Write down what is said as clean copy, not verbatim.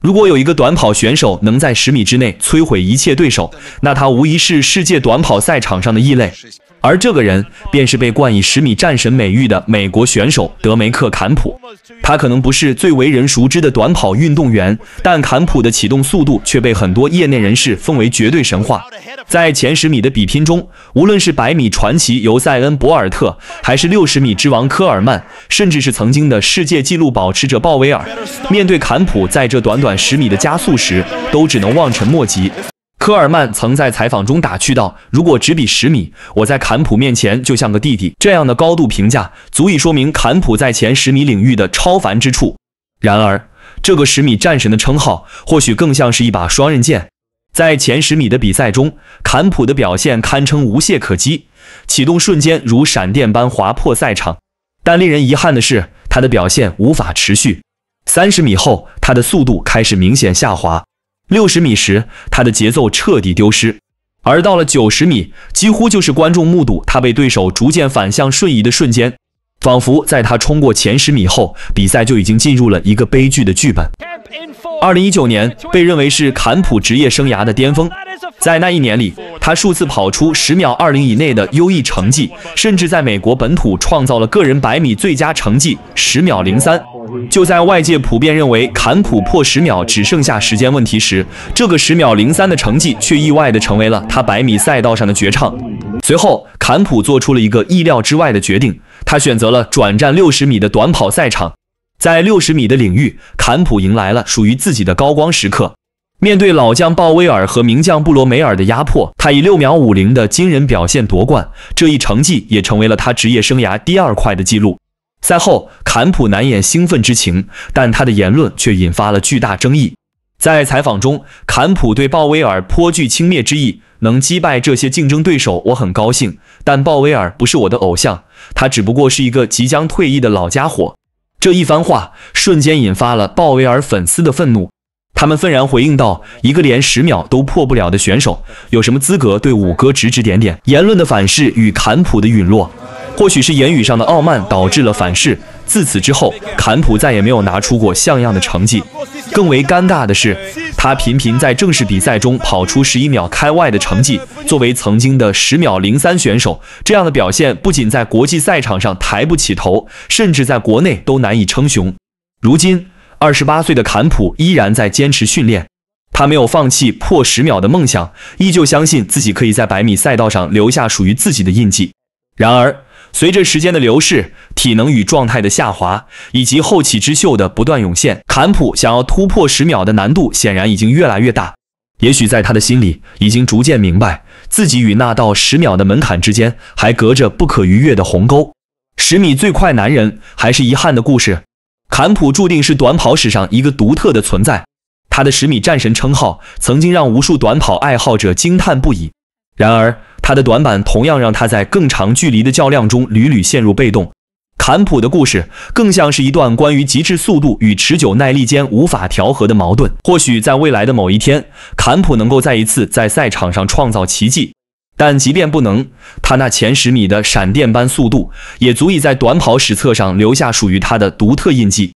如果有一个短跑选手能在10米之内摧毁一切对手，那他无疑是世界短跑赛场上的异类。而这个人便是被冠以10米战神美誉的美国选手德梅克·坎普。他可能不是最为人熟知的短跑运动员，但坎普的启动速度却被很多业内人士奉为绝对神话。在前10米的比拼中，无论是100米传奇尤塞恩·博尔特，还是60米之王科尔曼，甚至是曾经的世界纪录保持者鲍威尔，面对坎普在这短短10米的加速时，都只能望尘莫及。科尔曼曾在采访中打趣道：“如果只比10米，我在坎普面前就像个弟弟。”这样的高度评价，足以说明坎普在前10米领域的超凡之处。然而，这个10米战神的称号，或许更像是一把双刃剑。在前10米的比赛中，坎普的表现堪称无懈可击，启动瞬间如闪电般划破赛场。但令人遗憾的是，他的表现无法持续。30米后，他的速度开始明显下滑。60米时，他的节奏彻底丢失，而到了90米，几乎就是观众目睹他被对手逐渐反向瞬移的瞬间，仿佛在他冲过前10米后，比赛就已经进入了一个悲剧的剧本。2019年被认为是坎普职业生涯的巅峰，在那一年里，他数次跑出10秒20以内的优异成绩，甚至在美国本土创造了个人100米最佳成绩10秒03。就在外界普遍认为坎普破10秒只剩下时间问题时，这个10秒03的成绩却意外地成为了他100米赛道上的绝唱。随后，坎普做出了一个意料之外的决定，他选择了转战60米的短跑赛场。在60米的领域，坎普迎来了属于自己的高光时刻。面对老将鲍威尔和名将布罗梅尔的压迫，他以6秒50的惊人表现夺冠，这一成绩也成为了他职业生涯第2快的纪录。赛后，坎普难掩兴奋之情，但他的言论却引发了巨大争议。在采访中，坎普对鲍威尔颇具轻蔑之意，能击败这些竞争对手我很高兴，但鲍威尔不是我的偶像，他只不过是一个即将退役的老家伙。这一番话瞬间引发了鲍威尔粉丝的愤怒，他们愤然回应道：“一个连10秒都破不了的选手，有什么资格对五哥指指点点？”言论的反噬与坎普的陨落，或许是言语上的傲慢导致了反噬。自此之后，坎普再也没有拿出过像样的成绩。更为尴尬的是，他频频在正式比赛中跑出11秒开外的成绩。作为曾经的10秒03选手，这样的表现不仅在国际赛场上抬不起头，甚至在国内都难以称雄。如今，28岁的坎普依然在坚持训练，他没有放弃破10秒的梦想，依旧相信自己可以在100米赛道上留下属于自己的印记。然而，随着时间的流逝，体能与状态的下滑，以及后起之秀的不断涌现，坎普想要突破10秒的难度显然已经越来越大。也许在他的心里已经逐渐明白，自己与那道10秒的门槛之间还隔着不可逾越的鸿沟。10米最快男人还是遗憾的故事，坎普注定是短跑史上一个独特的存在。他的10米战神称号曾经让无数短跑爱好者惊叹不已。然而，他的短板同样让他在更长距离的较量中屡屡陷入被动。坎普的故事更像是一段关于极致速度与持久耐力间无法调和的矛盾。或许在未来的某一天，坎普能够再一次在赛场上创造奇迹，但即便不能，他那前10米的闪电般速度也足以在短跑史册上留下属于他的独特印记。